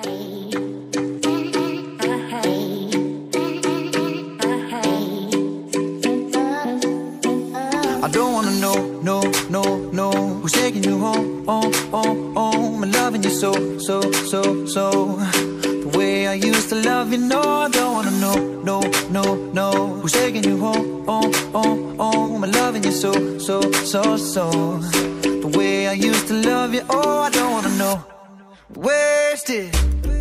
I don't wanna know, no, no, no, who's taking you home, oh, oh, oh. I'm loving you so, so, so, so, the way I used to love you. No, I don't wanna know, no, no, no, who's taking you home, oh, oh, oh. I'm loving you so, so, so, so, the way I used to love you. Oh, I don't wanna know. Wasted.